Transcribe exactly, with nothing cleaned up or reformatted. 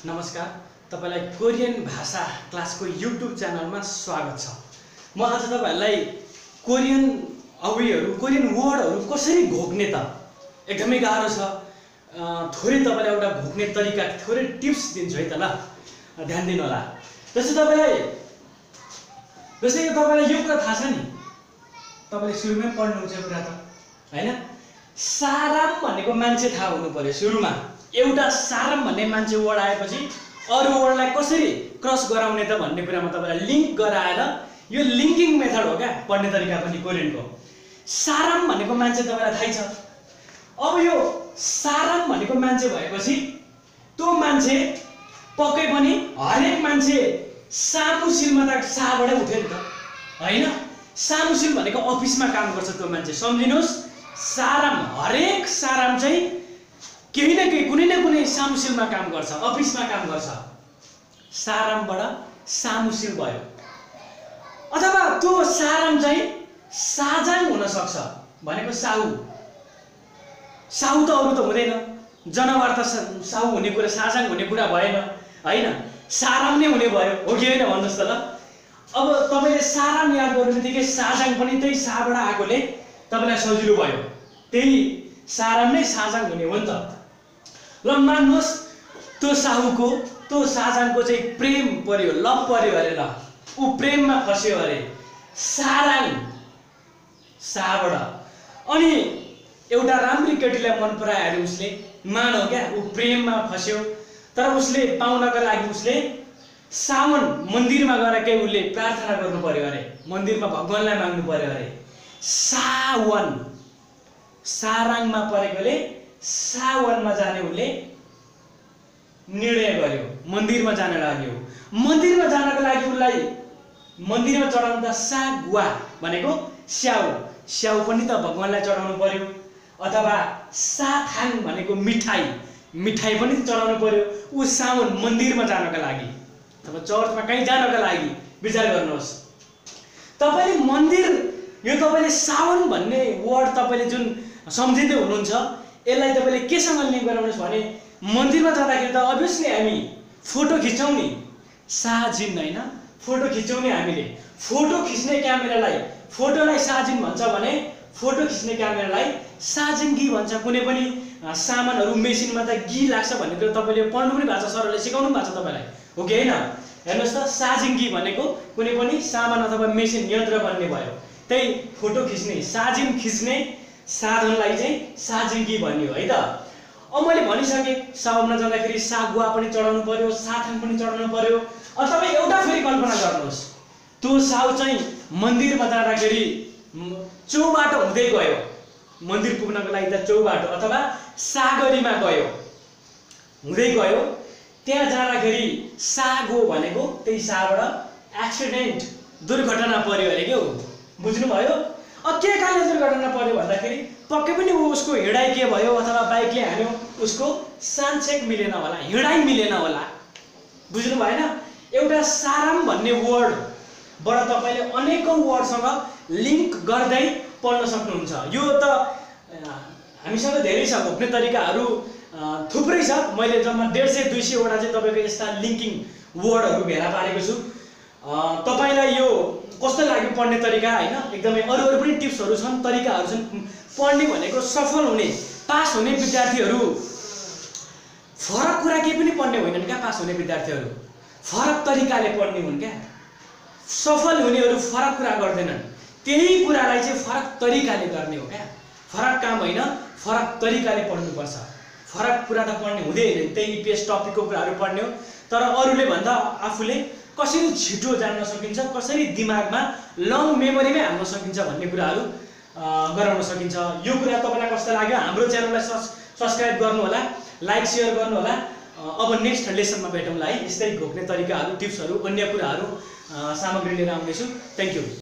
नमस्कार, तपाईलाई कोरियन भाषा क्लासको युट्युब च्यानलमा स्वागत छ। म आज तपाईहरुलाई कोरियन अवयहरू कोरियन वर्डहरू कसरी घोक्ने त एकदमै गाह्रो छ। थोरै तपाईलाई एउटा घोक्ने तरिका थोरै टिप्स दिन्छु है त ल, ध्यान दिनु होला। जस्तै तपाईलाई जस्तै तपाईलाई यो कुरा थाहा छ नि, तपाईले सुरुमै पढ्नुहुन्छ यो कुरा त हैन। साराम भनेको मान्छे थाहा हुनु पर्यो। सुरुमा एउटा साराम भन्ने मान्छे वर्ड आएपछि अरु वर्डलाई कसरी क्रस गराउने त भन्ने कुरामा तपाईलाई लिंक गराएर यो लिंकिङ मेथड हो क्या पढ्ने तरिका पनि कोरियनको। साराम भनेको मान्छे तपाईलाई थाहै छ। अब यो साराम भनेको मान्छे भएपछि त्यो मान्छे पक्कै पनि हरेक मान्छे सामुसिलमा त साबाट उठ्यो नि त हैन। सामुसिल भनेको अफिसमा काम गर्छ त्यो मान्छे, सम्झिनुस्। साराम हरेक साराम चाहिँ केही न केही कुनै न कुनै सामुसिलमा काम गर्छ, अफिसमा काम गर्छ। सारामबाट सामुसिल भयो। अथवा त्यो साराम चाहिँ साजाङ हुन सक्छ भनेको साहु। साहु त अरु त हुँदैन, जनावर त साहु हुने कुरा साजाङ हुने कुरा भएन हैन। साराम नै हुने भयो, हो कि हैन भन्नुस् त ल। अब तपाईले साराम याद गर्नुबित्तिकै साजाङ पनि त्यही साबाट आएकोले तपाईलाई सजिलो भयो। त्यही साराम नै साजाङ हुने हो नि त। ल मान्नुहोस् त्यो साहुको त्यो साजाङको चाहिँ प्रेम पर्यो, लभ पर्यो अरे ल, ऊ प्रेममा फस्यो अरे साराङ साबाट। अनि एउटा राम्री केटीलाई मन परायो अरे उसले, मानौ क्या ऊ प्रेममा फस्यो। तर उसले पाउनको लागि उसले सावन मन्दिरमा गएर के उसले प्रार्थना गर्नु पर्यो अरे, मन्दिरमा भगवानलाई माग्नु पर्यो अरे। सावन साराङमा परेकोले सावनमा जाने उसले निर्णय गर्यो, मन्दिरमा जान लाग्यो। मन्दिरमा जानको लागि उसलाई मन्दिरमा चढाउनु त सागुवा भनेको स्याउ, स्याउ पनि त भगवानलाई चढाउनु पर्यो। अथवा साथाङ भनेको मिठाई, मिठाई पनि त चढाउनु पर्यो ऊ सावन मन्दिरमा जानको लागि अथवा चर्चमा कहीँ जानको लागि। विचार गर्नुहोस् तपाईले मन्दिर, यो तपाईले सावन भन्ने वर्ड तपाईले जुन सम्झिँदै हुनुहुन्छ यसलाई तपाईले केसँग लिंक गराउनुस् भने मन्दिरमा जाँदाखेरि त अभियसली हामी फोटो खिच्छौं नि, साजिन हैन, फोटो खिच्छौं नि हामीले। फोटो खिच्ने क्यामेरालाई फोटोलाई साजिन भन्छ भने फोटो खिच्ने क्यामेरालाई साजिनगी भन्छ। कुनै पनि सामानहरु मेसिनमा त गी लाग्छ भन्ने कुरा तपाईले पढ्नु पनि भएको छ, सरले सिकाउनु पनि भएको छ तपाईलाई, हो कि हैन। हेर्नुस् त साजिनगी भनेको कुनै पनि सामान अथवा मेसिन यन्त्र भन्ने भयो। त्यही फोटो खिच्ने साजिन खिच्ने साधनलाई चाहिँ साजिनगी भन्ने हो है त। अब मैले भनिसके सावनमा जाँदाखेरि सागुवा पनि चढाउनु पर्यो, साथाङ पनि चढाउनु पर्यो। अब तपाईँ एउटा फेरि कल्पना गर्नुहोस्, त्यो साउ चाहिँ मन्दिरमा जाँदाखेरि चौबाटो हुँदै गयो, मन्दिर पुग्नको लागि त चौबाटो अथवा सागरीमा गयो, हुँदै गयो। त्यहाँ जाँदाखेरि सागो भनेको त्यही साबाट एक्सिडेन्ट दुर्घटना पर्यो अरे के हो, बुझ्नुभयो। अब के कारणले दुर्घटना पर्यो भन्दाखेरि पक्कै पनि उसको हिँडाइ के भयो अथवा बाइकले हान्यो, उसको सानचेक मिलेन होला, हिँडाइ मिलेन होला, बुझ्नु भएन। एउटा साराम भन्ने वर्डबाट तपाईले अनेकौं वर्डसँग लिंक गर्दै पढ्न सक्नुहुन्छ। यो त हामीसँग धेरै छ, घोक्ने तरिकाहरू थुप्रै छ। मैले जम्मा डेढ सय दुई सय वटा चाहिँ तपाईको यस्ता लिंकिङ वर्डहरू भेला पारेको छु। तपाईलाई यो कस्तो लाग्यो पढ्ने तरिका हैन? एकदमै अरु अरु पनि टिप्सहरू छन्, तरिकाहरू छन्। पढ्ने भनेको सफल हुने, पास हुने विद्यार्थीहरू फरक कुरा के पनि पढ्ने होइनन् क्या। पास हुने विद्यार्थीहरू फरक तरिकाले पढ्ने हुन् क्या। सफल हुनेहरू फरक कुरा गर्दैनन्, त्यही कुरालाई चाहिँ फरक तरिकाले गर्ने हो क्या। फरक काम हैन, फरक तरिकाले पढ्नुपर्छ। फरक कुरा त पढ्ने हुँदै हैन, त्यही पेज टपिकको कुराहरू पढ्ने हो। तर अरूले भन्दा आफूले कसरी छिटो जान्न सकिन्छ, कसरी दिमागमा लङ मेमोरीमै हाल्न सकिन्छ भन्ने कुराहरू गराउन सकिन्छ। यो कुरा तपाईलाई कस्तो लाग्यो? हाम्रो च्यानललाई सब्स्क्राइब गर्नु होला, लाइक शेयर गर्नु होला। अब नेक्स्ट लेसनमा भेटौँला है। यस्तै घोक्ने तरिकाहरू, टिप्सहरू, अन्य कुराहरू सामग्री लिएर आउँदैछु। Thank you.